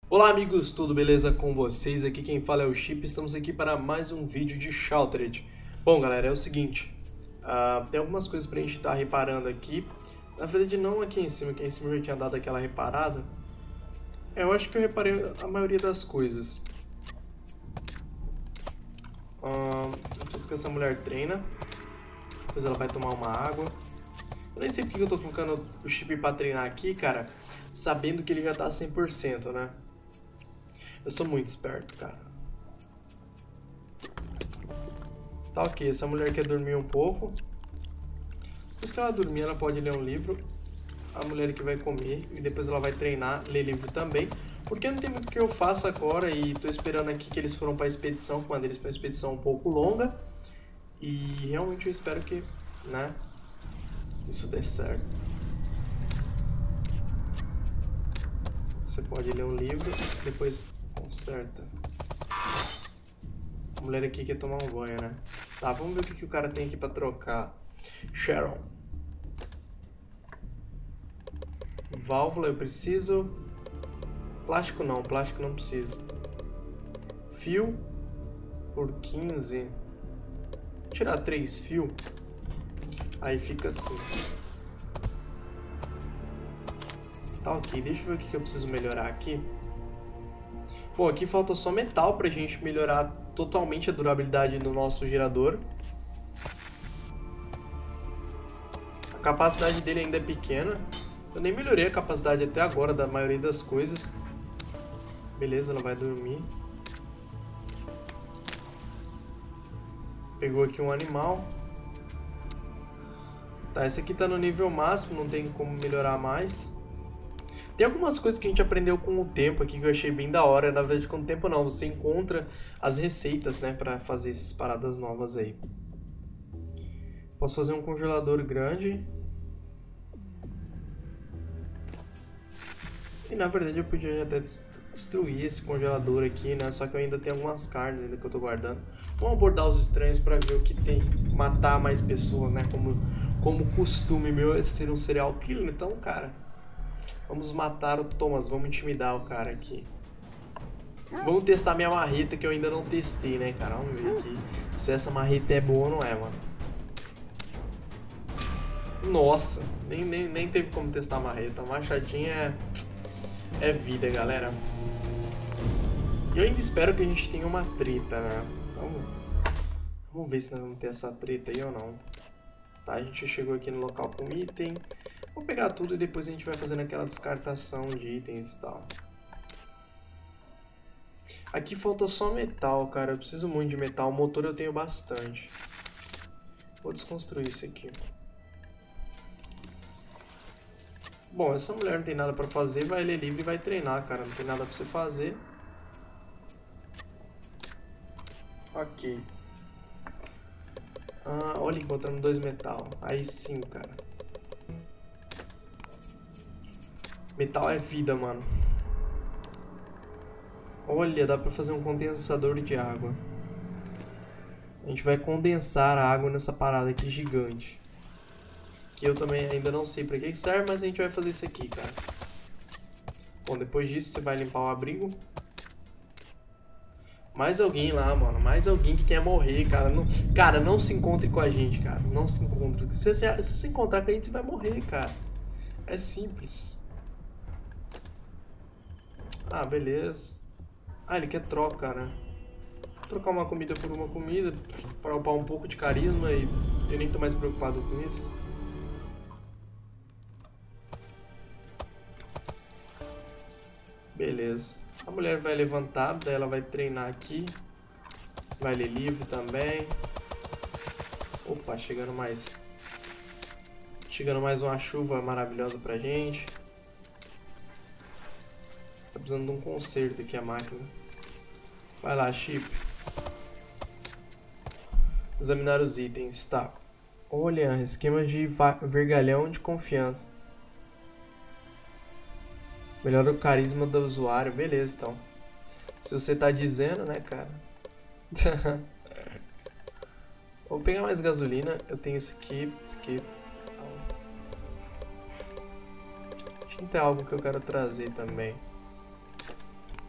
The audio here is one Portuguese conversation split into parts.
Olá amigos, tudo beleza com vocês? Aqui quem fala é o Chip, estamos aqui para mais um vídeo de Sheltered. Bom galera, é o seguinte, tem algumas coisas pra gente estar reparando aqui. Na verdade não aqui em cima, eu já tinha dado aquela reparada. Eu acho que eu reparei a maioria das coisas. Não preciso que essa mulher treina, depois ela vai tomar uma água. Eu nem sei porque eu tô colocando o Chip pra treinar aqui, cara, sabendo que ele já tá 100%, né? Eu sou muito esperto, cara. Tá ok, essa mulher quer dormir um pouco. Depois que ela dormir, ela pode ler um livro. A mulher que vai comer e depois ela vai treinar, ler livro também. Porque não tem muito que eu faça agora e tô esperando aqui que eles foram pra expedição, com uma deles pra expedição um pouco longa. E realmente eu espero que, né, isso dê certo. Você pode ler um livro, depois conserta. A mulher aqui quer tomar um banho, né? Tá, vamos ver o que o cara tem aqui pra trocar. Sharon. Válvula eu preciso. Plástico não preciso. Fio por 15. Vou tirar 3 fios. Aí fica assim. Tá ok, deixa eu ver o que eu preciso melhorar aqui. Bom, aqui falta só metal pra gente melhorar totalmente a durabilidade do nosso gerador. A capacidade dele ainda é pequena. Eu nem melhorei a capacidade até agora da maioria das coisas. Beleza, ela vai dormir. Pegou aqui um animal. Tá, esse aqui tá no nível máximo, não tem como melhorar mais. Tem algumas coisas que a gente aprendeu com o tempo aqui que eu achei bem da hora. Na verdade, com o tempo não, você encontra as receitas, né, pra fazer essas paradas novas aí. Posso fazer um congelador grande. E na verdade eu podia até destruir esse congelador aqui, né? Só que eu ainda tenho algumas carnes ainda que eu tô guardando. Vamos abordar os estranhos pra ver o que tem. Matar mais pessoas, né? Como costume meu é ser um serial killer. Então, cara, vamos matar o Thomas. Vamos intimidar o cara aqui. Vamos testar minha marreta que eu ainda não testei, né, cara? Vamos ver aqui se essa marreta é boa ou não é, mano. Nossa, nem teve como testar a marreta. A machadinha é vida, galera. E eu ainda espero que a gente tenha uma treta, né? Vamos ver se nós vamos ter essa treta aí ou não. Tá, a gente chegou aqui no local com item. Vou pegar tudo e depois a gente vai fazendo aquela descartação de itens e tal. Aqui falta só metal, cara. Eu preciso muito de metal. O motor eu tenho bastante. Vou desconstruir isso aqui. Bom, essa mulher não tem nada pra fazer, vai ler livro e vai treinar, cara. Não tem nada pra você fazer. Ok. Olha, encontramos 2 metal. Aí sim, cara. Metal é vida, mano. Olha, dá pra fazer um condensador de água. A gente vai condensar a água nessa parada aqui gigante. Que eu também ainda não sei pra que serve, mas a gente vai fazer isso aqui, cara. Bom, depois disso você vai limpar o abrigo. Mais alguém lá, mano. Mais alguém que quer morrer, cara. Cara, não se encontre com a gente, cara. Não se encontre. Se você se encontrar com a gente, você vai morrer, cara. É simples. Ah, beleza. Ah, ele quer troca, né? Vou trocar uma comida por uma comida pra upar um pouco de carisma e eu nem tô mais preocupado com isso. Beleza. A mulher vai levantar, daí ela vai treinar aqui. Vai ler livro também. Opa, chegando mais. Chegando mais uma chuva maravilhosa pra gente. Tá precisando de um conserto aqui a máquina. Vai lá, Chip. Examinar os itens. Tá. Olha, esquema de vergalhão de confiança. Melhora o carisma do usuário. Beleza, então. Se você tá dizendo, né, cara? Vou pegar mais gasolina. Eu tenho isso aqui. Isso aqui. Tinta é algo que eu quero trazer também.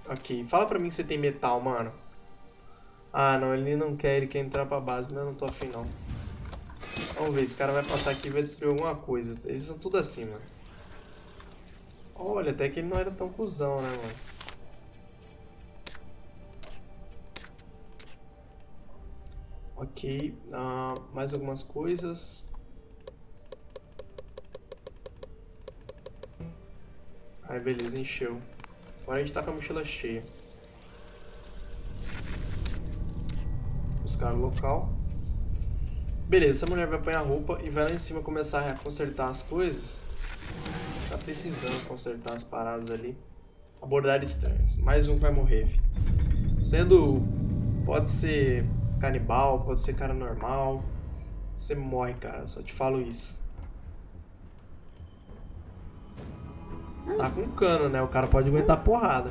Ok, fala pra mim que você tem metal, mano. Ah, não, ele não quer, ele quer entrar pra base, mas eu não tô afim, não. Vamos ver, esse cara vai passar aqui e vai destruir alguma coisa. Eles são tudo assim, mano. Olha, até que ele não era tão cuzão, né, mano? Ok, mais algumas coisas. Aí, beleza, encheu. Agora a gente tá com a mochila cheia. Buscar o local. Beleza, essa mulher vai apanhar a roupa e vai lá em cima começar a consertar as coisas. Tá precisando consertar as paradas ali. Abordar estranhos. Mais um que vai morrer, filho. Sendo... Pode ser canibal, pode ser cara normal. Você morre, cara. Só te falo isso. Tá com cano, né? O cara pode aguentar porrada.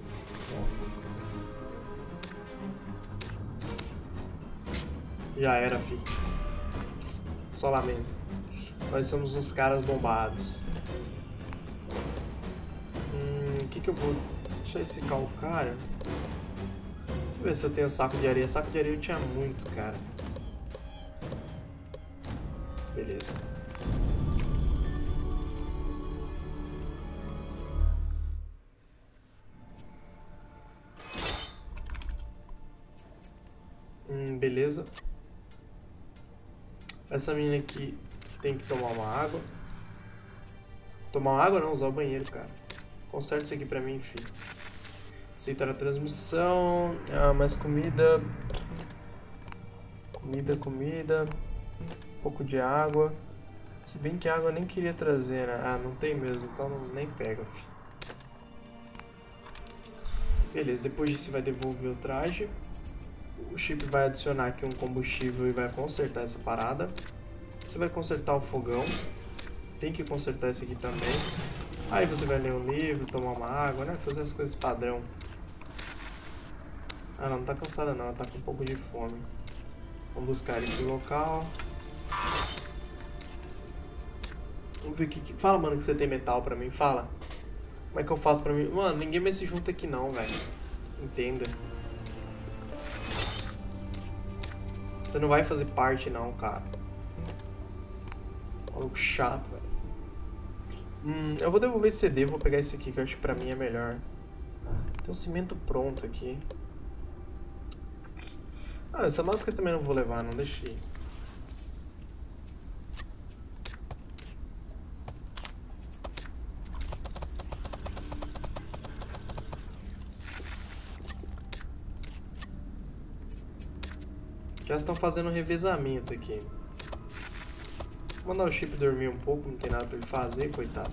Já era, filho. Só lamento. Nós somos uns caras bombados. O que eu vou... Deixa esse calcário. Deixa eu ver se eu tenho saco de areia. Saco de areia eu tinha muito, cara. Beleza. Beleza. Essa menina aqui tem que tomar uma água. Tomar uma água não, usar o banheiro, cara. Conserta isso aqui pra mim, filho. Aceitar a transmissão. Mais comida. Comida. Um pouco de água. Se bem que a água eu nem queria trazer, né? Ah, não tem mesmo, então nem pega, filho. Beleza, depois disso você vai devolver o traje. O chip vai adicionar aqui um combustível e vai consertar essa parada. Você vai consertar o fogão. Tem que consertar esse aqui também. Aí você vai ler um livro, tomar uma água, né? Fazer as coisas padrão. Ah, não tá cansada não, ela tá com um pouco de fome. Vamos buscar aqui o local. Vamos ver o que... Fala, mano, que você tem metal pra mim, fala. Como é que eu faço pra mim? Mano, ninguém mais se junta aqui não, velho. Entenda. Você não vai fazer parte não, cara. Maluco chato, velho. Eu vou devolver esse CD, vou pegar esse aqui que eu acho que pra mim é melhor. Tem um cimento pronto aqui. Ah, essa máscara também não vou levar, não deixei. Já estão fazendo um revezamento aqui. Vou mandar o chip dormir um pouco, não tem nada pra ele fazer, coitado.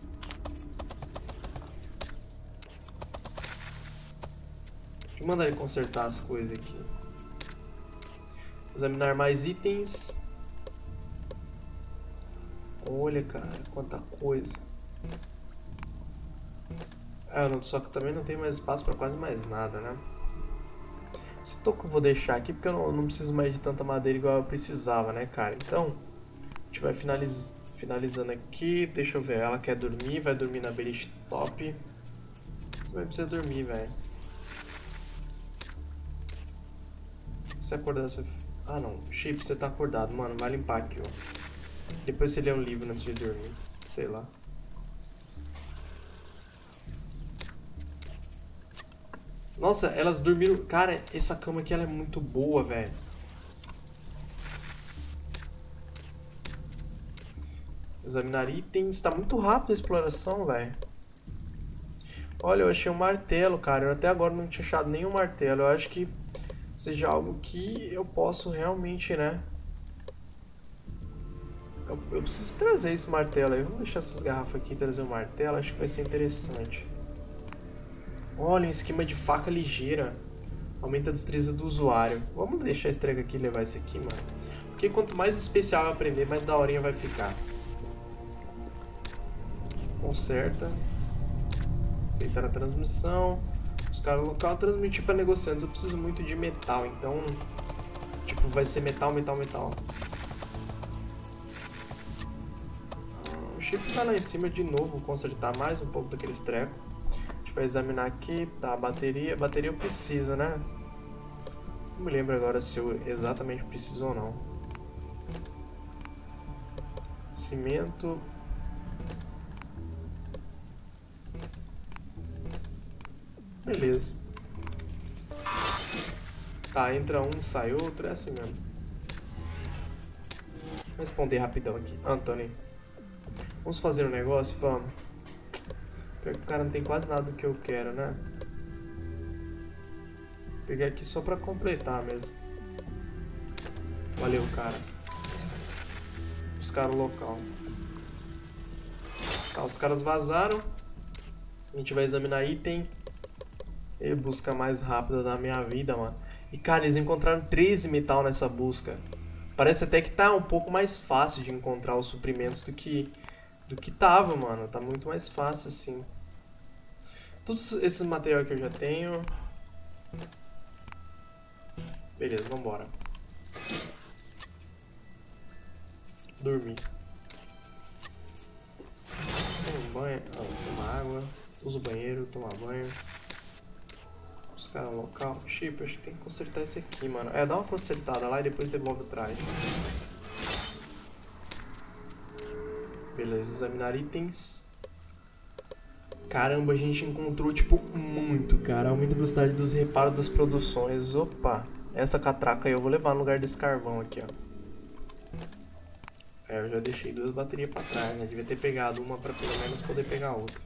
Deixa eu mandar ele consertar as coisas aqui. Examinar mais itens. Olha, cara, quanta coisa. Só que também não tem mais espaço pra quase mais nada, né? Esse toco eu vou deixar aqui porque eu não preciso mais de tanta madeira igual eu precisava, né, cara? Então, a gente vai finalizando aqui. Deixa eu ver, ela quer dormir, vai dormir na beliche top. Você vai precisar dormir, velho. Se acordar, você vai... Ah, não. Chip, você tá acordado, mano. Vai limpar aqui, ó. Depois você lê um livro antes de dormir. Sei lá. Nossa, elas dormiram... Cara, essa cama aqui ela é muito boa, velho. Examinar itens. Tá muito rápido a exploração, velho. Olha, eu achei um martelo, cara. Eu até agora não tinha achado nenhum martelo. Eu acho que seja algo que eu posso realmente, né? Eu preciso trazer esse martelo aí. Vamos deixar essas garrafas aqui e trazer o martelo. Acho que vai ser interessante. Olha, um esquema de faca ligeira. Aumenta a destreza do usuário. Vamos deixar esse trego aqui e levar esse aqui, mano. Porque quanto mais especial eu aprender, mais daorinha vai ficar. Conserta. Aceitar a transmissão. Buscar o local. Transmitir para negociantes. Eu preciso muito de metal, então... Tipo, vai ser metal. O chip tá lá em cima de novo. Consertar mais um pouco daqueles trecos. A gente vai examinar aqui. Tá, bateria. Bateria eu preciso, né? Não me lembro agora se eu exatamente preciso ou não. Cimento. Beleza. Tá, entra um, sai outro, é assim mesmo. Vou responder rapidão aqui. Anthony, vamos fazer um negócio? Vamos. Pior que o cara não tem quase nada do que eu quero, né? Peguei aqui só pra completar mesmo. Valeu, cara. Buscar o local. Tá, os caras vazaram. A gente vai examinar item. E busca mais rápida da minha vida, mano. E, cara, eles encontraram 13 metal nessa busca. Parece até que tá um pouco mais fácil de encontrar os suprimentos do que tava, mano. Tá muito mais fácil, assim. Todos esses materiais que eu já tenho. Beleza, vambora. Dormir. Toma um banho, toma água. Usa o banheiro, toma banho. Buscar um local. Chip, acho que tem que consertar esse aqui, mano. É, dá uma consertada lá e depois devolve o traje. Beleza, examinar itens. Caramba, a gente encontrou, tipo, muito, cara. Aumenta a velocidade dos reparos das produções. Opa, essa catraca aí eu vou levar no lugar desse carvão aqui, ó. É, eu já deixei 2 baterias pra trás, né? Devia ter pegado uma pra pelo menos poder pegar outra.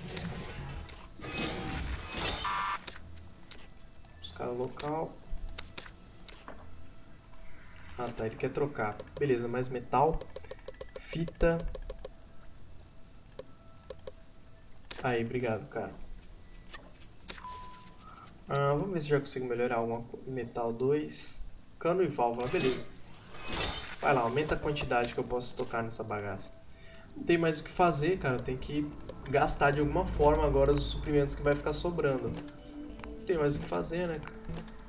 Buscar o local. Ah, tá, ele quer trocar. Beleza, mais metal. Fita. Aí, obrigado, cara. Vamos ver se já consigo melhorar alguma metal 2. Cano e válvula, beleza. Vai lá, aumenta a quantidade que eu posso tocar nessa bagaça. Não tem mais o que fazer, cara. Tem que gastar de alguma forma agora os suprimentos que vai ficar sobrando. Não tem mais o que fazer, né, cara?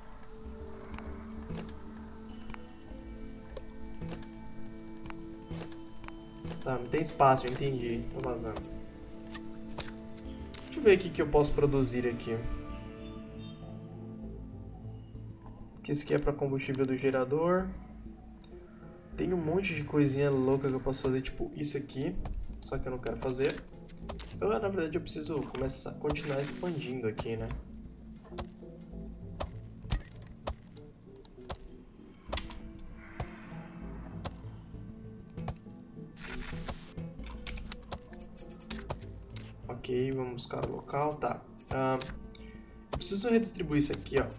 Tá, não tem espaço, eu entendi. Tô vazando. Deixa eu ver aqui o que eu posso produzir aqui. Esse aqui é para combustível do gerador. Tem um monte de coisinha louca que eu posso fazer, tipo isso aqui. Só que eu não quero fazer. Então, na verdade, eu preciso continuar expandindo aqui, né? Ok, vamos buscar o local, tá. Eu preciso redistribuir isso aqui, ó.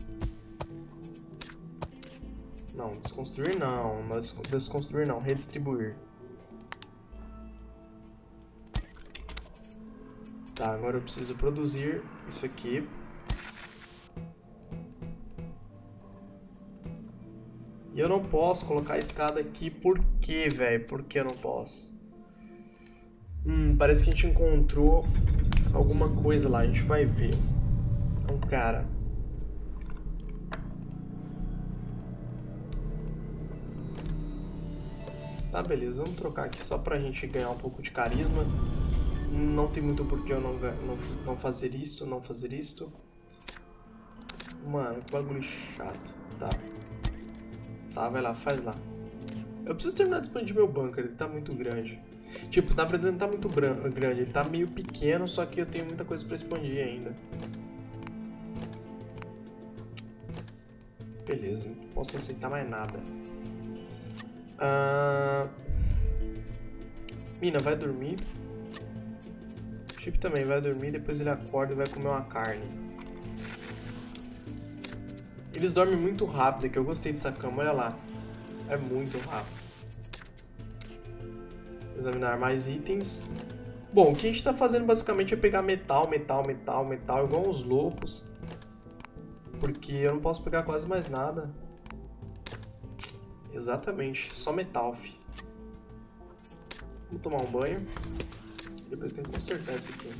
Não, desconstruir não, desconstruir não, redistribuir. Tá, agora eu preciso produzir isso aqui. E eu não posso colocar a escada aqui, por quê, velho? Por que eu não posso? Parece que a gente encontrou alguma coisa lá, a gente vai ver. É um cara. Tá, beleza, vamos trocar aqui só pra gente ganhar um pouco de carisma. Não tem muito porquê eu não fazer isto, não fazer isto. Mano, que bagulho chato. Tá. Tá, vai lá, faz lá. Eu preciso terminar de expandir meu bunker, ele tá muito grande. Tipo, na verdade ele não tá muito grande, ele tá meio pequeno, só que eu tenho muita coisa pra expandir ainda. Beleza, não posso aceitar mais nada. Mina, vai dormir. Chip também vai dormir, depois ele acorda e vai comer uma carne. Eles dormem muito rápido, que eu gostei dessa cama, olha lá. É muito rápido. Examinar mais itens. Bom, o que a gente tá fazendo basicamente é pegar metal, igual uns loucos. Porque eu não posso pegar quase mais nada. Exatamente, só metal, fi. Vamos tomar um banho. Depois tem que consertar isso aqui.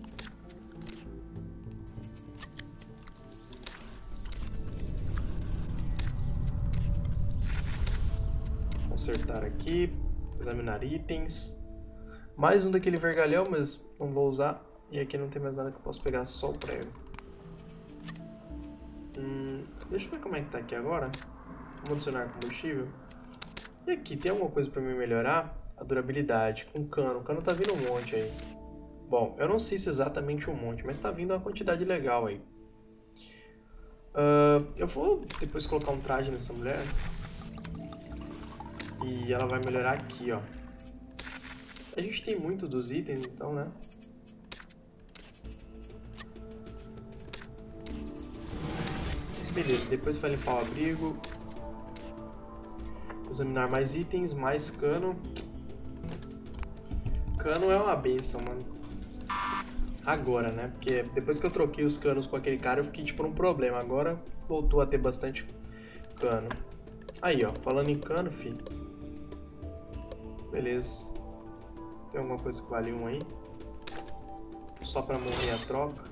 Consertar aqui. Examinar itens. Mais um daquele vergalhão, mas não vou usar. E aqui não tem mais nada que eu possa pegar, só o prego. Deixa eu ver como é que tá aqui agora. Vamos adicionar combustível. E aqui, tem alguma coisa pra me melhorar? A durabilidade, com cano. O cano tá vindo um monte aí. Bom, eu não sei se é exatamente um monte, mas tá vindo uma quantidade legal aí. Eu vou depois colocar um traje nessa mulher. E ela vai melhorar aqui, ó. A gente tem muito dos itens, então, né? Beleza, depois vai limpar o abrigo. Examinar mais itens, mais cano. Cano é uma benção, mano. Agora, né? Porque depois que eu troquei os canos com aquele cara, eu fiquei tipo num problema. Agora voltou a ter bastante cano. Aí, ó. Falando em cano, fi. Beleza. Tem alguma coisa que vale um aí? Só pra morrer a troca.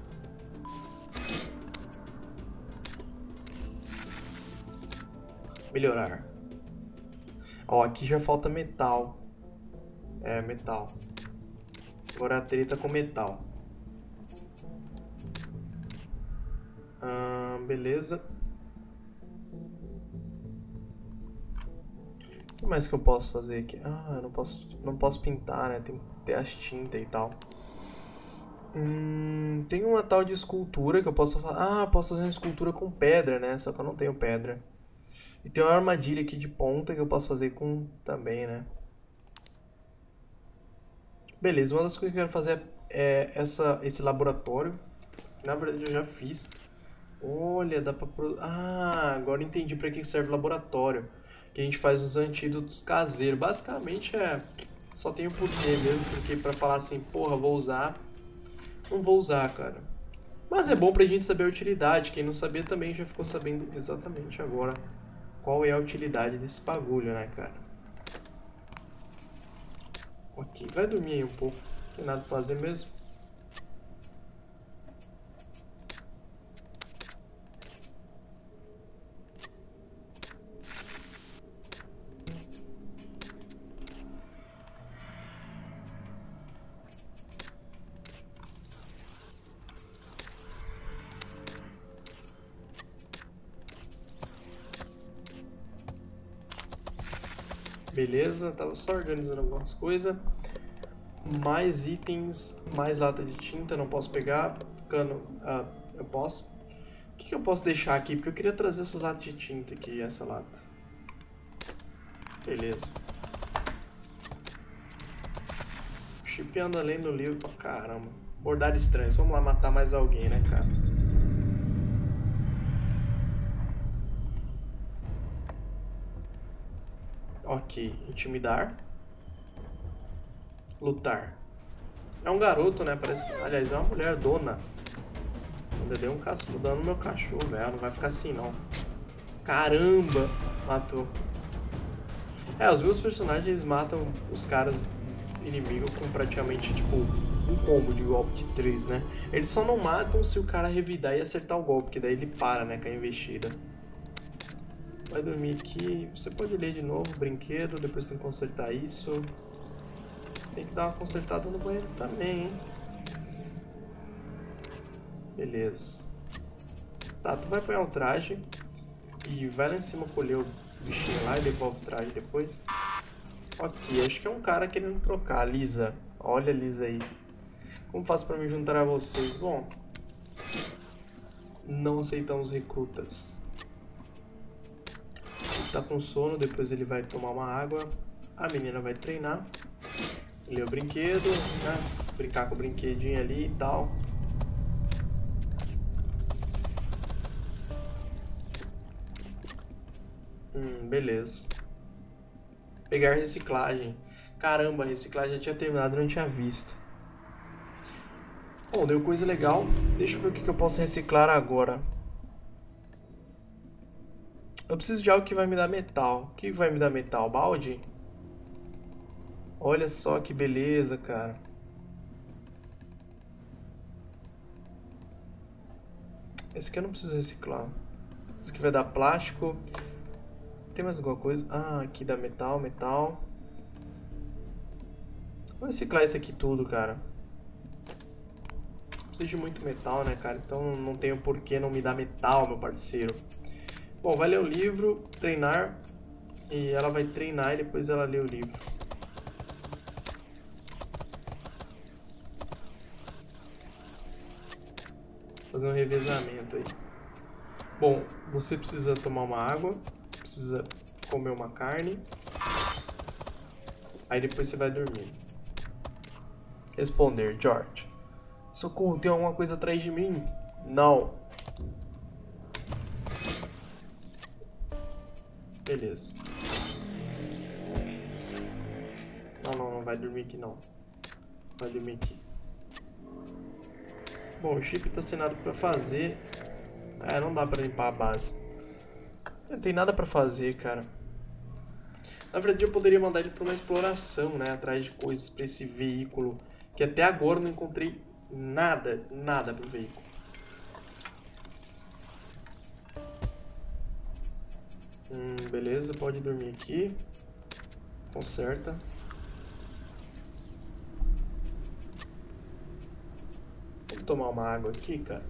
Melhorar. Ó, aqui já falta metal. É, metal. Agora a treta com metal. Beleza. O que mais que eu posso fazer aqui? Eu não posso pintar, né? Tem que ter as tintas e tal. Tem uma tal de escultura que eu posso fazer. Posso fazer uma escultura com pedra, né? Só que eu não tenho pedra. E tem uma armadilha aqui de ponta que eu posso fazer com também, né? Beleza, uma das coisas que eu quero fazer é esse laboratório. Na verdade eu já fiz. Olha, dá pra... agora entendi pra que serve o laboratório. Que a gente faz os antídotos caseiros. Basicamente só tem o porquê mesmo, porque pra falar assim, porra, vou usar... Não vou usar, cara. Mas é bom pra gente saber a utilidade. Quem não sabia também já ficou sabendo exatamente agora qual é a utilidade desse bagulho, né, cara? Ok, vai dormir aí um pouco. Não tem nada pra fazer mesmo. Beleza, tava só organizando algumas coisas. Mais itens, mais lata de tinta, não posso pegar. Cano, eu posso. O que eu posso deixar aqui? Porque eu queria trazer essas latas de tinta aqui, essa lata. Beleza. Chipeando além do livro pra caramba. Bordar estranhos. Vamos lá matar mais alguém, né, cara? Ok, intimidar. Lutar. É um garoto, né? Parece... Aliás, é uma mulher dona. Ainda dei um cascudão no meu cachorro, velho. Não vai ficar assim, não. Caramba! Matou. Os meus personagens eles matam os caras inimigos com praticamente, tipo, um combo de golpe de 3, né? Eles só não matam se o cara revidar e acertar o golpe, que daí ele para, né, com a investida. Vai dormir aqui. Você pode ler de novo o brinquedo, depois tem que consertar isso. Tem que dar uma consertada no banheiro também, hein? Beleza. Tá, tu vai apanhar o traje e vai lá em cima colher o bichinho lá e devolve o traje depois. Ok, acho que é um cara querendo trocar. Lisa. Olha a Lisa aí. Como faço pra me juntar a vocês? Bom, não aceitamos recrutas. Ele tá com sono, depois ele vai tomar uma água. A menina vai treinar. Ler o brinquedo, né? Brincar com o brinquedinho ali e tal. Beleza. Pegar reciclagem. Caramba, a reciclagem já tinha terminado e não tinha visto. Bom, deu coisa legal. Deixa eu ver o que eu posso reciclar agora. Eu preciso de algo que vai me dar metal. O que vai me dar metal? Balde? Olha só que beleza, cara. Esse aqui eu não preciso reciclar. Esse aqui vai dar plástico. Tem mais alguma coisa? Aqui dá metal, metal. Vou reciclar isso aqui tudo, cara. preciso de muito metal, né, cara? Então não tenho por que não me dar metal, meu parceiro. Bom, vai ler o livro, treinar. E ela vai treinar e depois ela lê o livro. Fazer um revezamento aí. Bom, você precisa tomar uma água. Precisa comer uma carne. Aí depois você vai dormir. Responder, George. Socorro, tem alguma coisa atrás de mim? Não. Beleza. Não vai dormir aqui não. Vai dormir aqui. Bom, o chip tá sem nada pra fazer. Não dá pra limpar a base. Não tem nada pra fazer, cara. Na verdade eu poderia mandar ele pra uma exploração, né? Atrás de coisas pra esse veículo. Que até agora eu não encontrei nada pro veículo. Beleza, pode dormir aqui. Conserta. Vamos tomar uma água aqui, cara.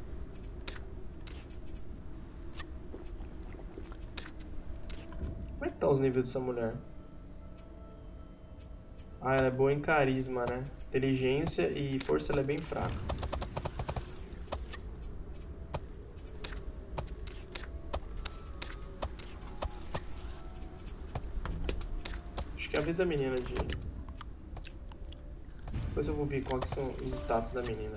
Como é que tá os níveis dessa mulher? Ela é boa em carisma, né? Inteligência e força ela é bem fraca. Acho que é a vez da menina de... Depois eu vou ver quais são os status da menina.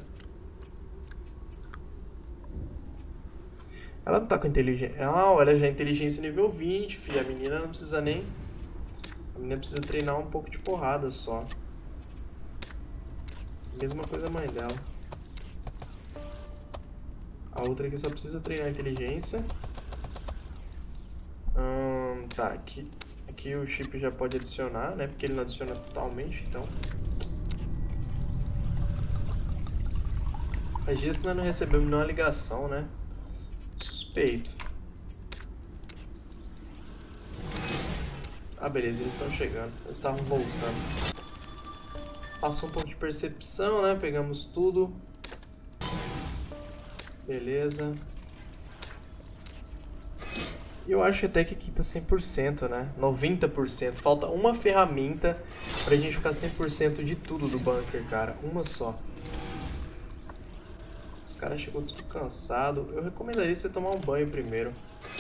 Ela não tá com inteligência... ela já é inteligência nível 20, filha. A menina não precisa nem... A menina precisa treinar um pouco de porrada só. Mesma coisa a mãe dela. A outra aqui só precisa treinar a inteligência. Tá, aqui o chip já pode adicionar, né? Porque ele não adiciona totalmente, então... Mas disso nós não recebemos nenhuma ligação, né? Suspeito. Beleza, eles estão chegando. Eles estavam voltando. Passou um pouco de percepção, né? Pegamos tudo. Beleza. E eu acho até que aqui tá 100%, né? 90%. Falta uma ferramenta pra gente ficar 100% de tudo do bunker, cara. Uma só. Os caras chegou tudo cansado. Eu recomendaria você tomar um banho primeiro.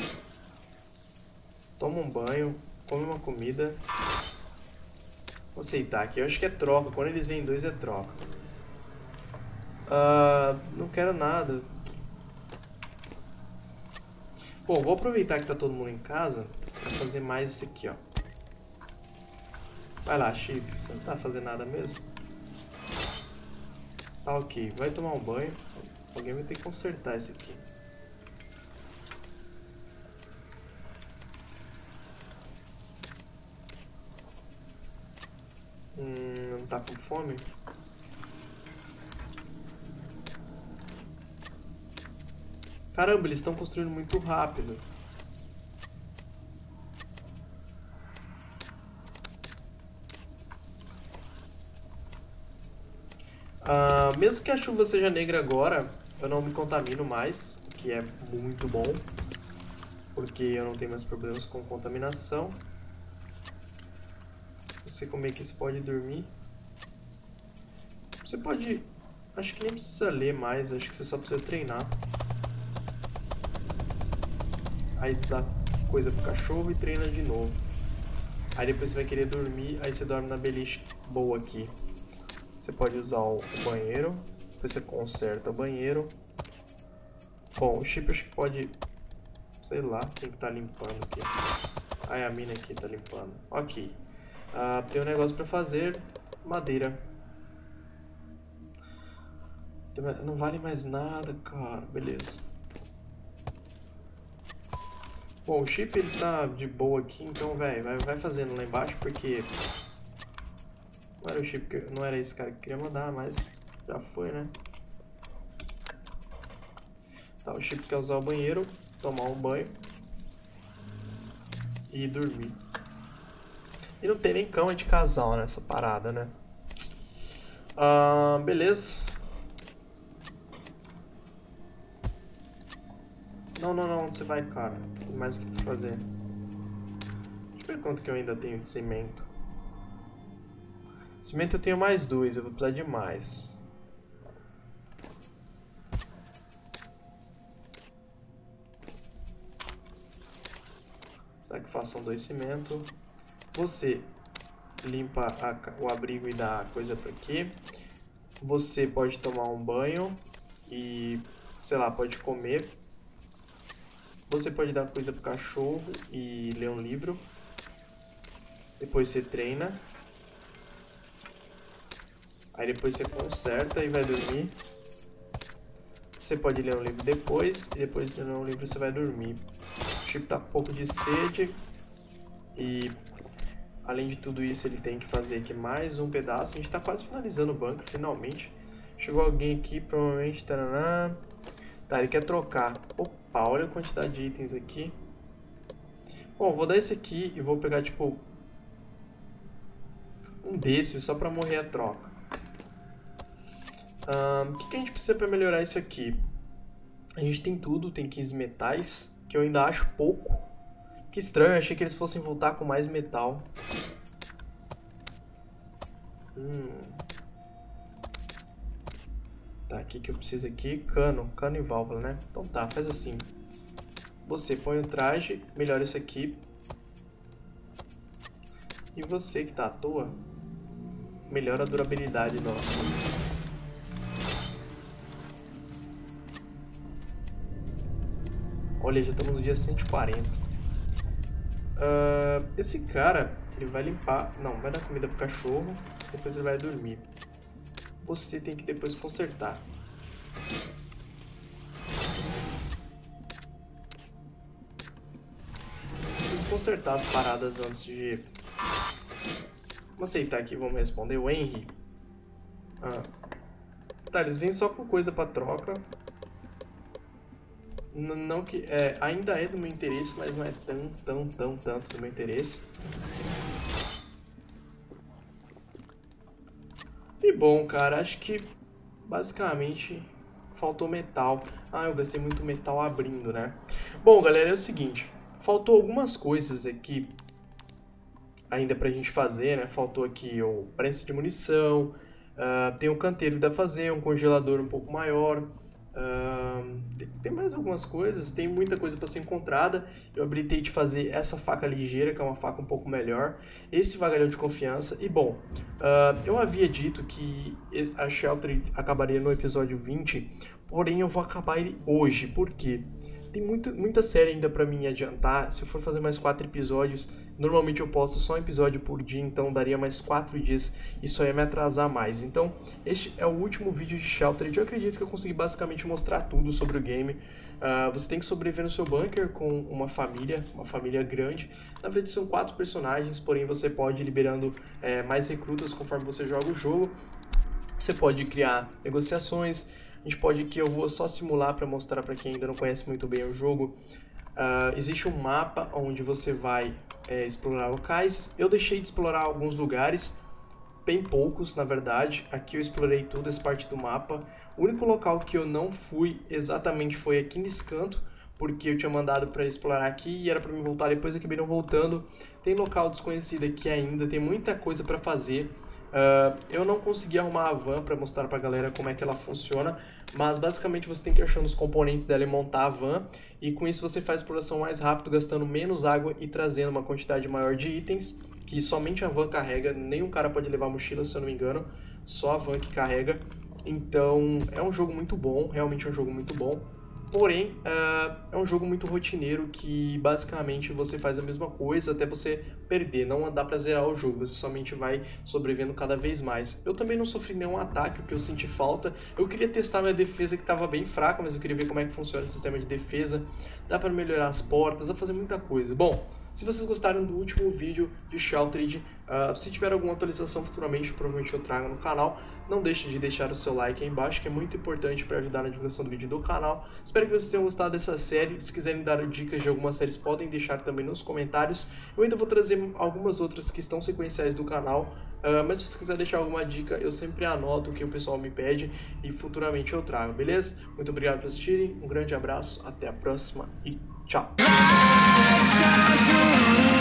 Toma um banho, come uma comida. Vou aceitar aqui. Eu acho que é troca. Quando eles vêm dois é troca. Não quero nada. Bom, vou aproveitar que tá todo mundo em casa pra fazer mais isso aqui, ó. Vai lá, Chip. Você não tá fazendo nada mesmo? Tá ok. Vai tomar um banho. Alguém vai ter que consertar isso aqui. Não tá com fome? Caramba, eles estão construindo muito rápido. Mesmo que a chuva seja negra agora, eu não me contamino mais, o que é muito bom. Porque eu não tenho mais problemas com contaminação. Você como é que você pode dormir? Você pode... Acho que nem precisa ler mais, acho que você só precisa treinar. Aí dá coisa pro cachorro e treina de novo. Aí depois você vai querer dormir, aí você dorme na beliche boa aqui. Você pode usar o banheiro, depois você conserta o banheiro. Bom, o chip acho que pode... Sei lá, quem que tá limpando aqui? A mina aqui tá limpando. Ok. Tem um negócio pra fazer. Madeira. Não vale mais nada, cara. Beleza. Bom, o chip ele tá de boa aqui, então, velho, vai fazendo lá embaixo, porque... Não era o chip que... Não era esse cara que queria mandar, mas já foi, né? Tá, o chip quer usar o banheiro, tomar um banho e dormir. E não tem nem cama de casal nessa parada, né? Beleza. Não, onde você vai, cara? Tem mais o que fazer. Deixa eu ver quanto que eu ainda tenho de cimento. Cimento eu tenho mais 2, eu vou precisar de mais. Será que façam 2 cimento? Você limpa o abrigo e dá coisa pra aqui. Você pode tomar um banho e, sei lá, pode comer. Você pode dar coisa pro cachorro e ler um livro. Depois você treina. Aí depois você conserta e vai dormir. Você pode ler um livro depois. E depois de ler um livro você vai dormir. O Chico tá com um pouco de sede. E além de tudo isso ele tem que fazer aqui mais um pedaço. A gente tá quase finalizando o banco, finalmente. Chegou alguém aqui, provavelmente. Taranã. Tá, ele quer trocar. Opa, olha a quantidade de itens aqui. Bom, vou dar esse aqui e vou pegar tipo um desses só pra morrer a troca. O que a gente precisa para melhorar isso aqui? A gente tem tudo, tem 15 metais, que eu ainda acho pouco. Que estranho, eu achei que eles fossem voltar com mais metal. Tá, o que eu preciso aqui? Cano e válvula, né? Então tá, faz assim. Você põe o traje, melhora isso aqui. E você que tá à toa, melhora a durabilidade nossa. Olha, já estamos no dia 140. Esse cara, ele vai limpar... Não, vai dar comida pro cachorro. Depois ele vai dormir. Você tem que depois consertar. Preciso consertar as paradas antes de... Vamos aceitar aqui, vamos responder. O Henry. Tá, eles vêm só com coisa pra troca. Não que ainda é do meu interesse, mas não é tanto do meu interesse. E bom, cara, acho que basicamente faltou metal. Eu gastei muito metal abrindo, né? Bom, galera, é o seguinte, faltou algumas coisas aqui ainda pra gente fazer, né? Faltou aqui o prensa de munição, tem um canteiro que dá pra fazer, um congelador um pouco maior. Tem mais algumas coisas, tem muita coisa para ser encontrada. Eu habilitei de fazer essa faca ligeira, que é uma faca um pouco melhor, esse vagalhão de confiança. E bom, eu havia dito que a Shelter acabaria no episódio 20, porém eu vou acabar ele hoje. Por quê? Tem muita série ainda pra mim adiantar. Se eu for fazer mais 4 episódios, normalmente eu posto só um episódio por dia, então daria mais 4 dias e só ia me atrasar mais. Então, este é o último vídeo de Sheltered. Eu acredito que eu consegui basicamente mostrar tudo sobre o game. Você tem que sobreviver no seu bunker com uma família grande. Na verdade são 4 personagens, porém você pode ir liberando mais recrutas conforme você joga o jogo. Você pode criar negociações. A gente pode aqui, eu vou só simular para mostrar para quem ainda não conhece muito bem o jogo. Existe um mapa onde você vai explorar locais. Eu deixei de explorar alguns lugares, bem poucos na verdade. Aqui eu explorei toda essa parte do mapa. O único local que eu não fui exatamente foi aqui nesse canto, porque eu tinha mandado para explorar aqui e era para me voltar depois, acabei não voltando. Tem local desconhecido aqui ainda, tem muita coisa para fazer. Eu não consegui arrumar a van para mostrar pra galera como é que ela funciona, mas basicamente você tem que ir achando os componentes dela e montar a van, e com isso você faz a exploração mais rápido, gastando menos água e trazendo uma quantidade maior de itens, que somente a van carrega. Nenhum cara pode levar mochila, se eu não me engano, só a van que carrega. Então é um jogo muito bom, realmente é um jogo muito bom. Porém, é um jogo muito rotineiro que basicamente você faz a mesma coisa até você perder. Não dá pra zerar o jogo, você somente vai sobrevivendo cada vez mais. Eu também não sofri nenhum ataque, porque eu senti falta. Eu queria testar minha defesa, que estava bem fraca, mas eu queria ver como é que funciona o sistema de defesa. Dá pra melhorar as portas, dá pra fazer muita coisa. Bom, se vocês gostaram do último vídeo de Sheltered, se tiver alguma atualização futuramente, provavelmente eu trago no canal. Não deixe de deixar o seu like aí embaixo, que é muito importante para ajudar na divulgação do vídeo do canal. Espero que vocês tenham gostado dessa série. Se quiserem dar dicas de algumas séries, podem deixar também nos comentários. Eu ainda vou trazer algumas outras que estão sequenciais do canal Mas se você quiser deixar alguma dica, eu sempre anoto o que o pessoal me pede e futuramente eu trago, beleza? Muito obrigado por assistirem, um grande abraço, até a próxima e tchau!